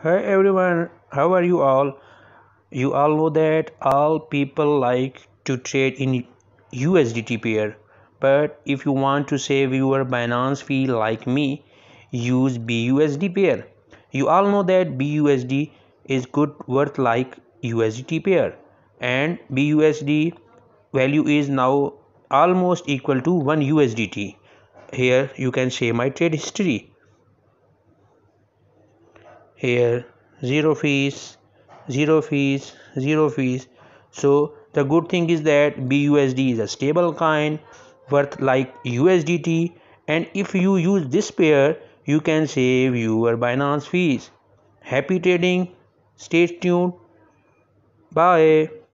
Hi everyone, how are you all? You all know that all people like to trade in USDT pair, but if you want to save your Binance fee like me, use BUSD pair. You all know that BUSD is good worth like USDT pair, and BUSD value is now almost equal to 1 USDT. Here you can see my trade history. Here zero fees, zero fees, zero fees. So the good thing is that BUSD is a stable coin worth like USDT, and if you use this pair you can save your Binance fees. Happy trading, stay tuned, bye.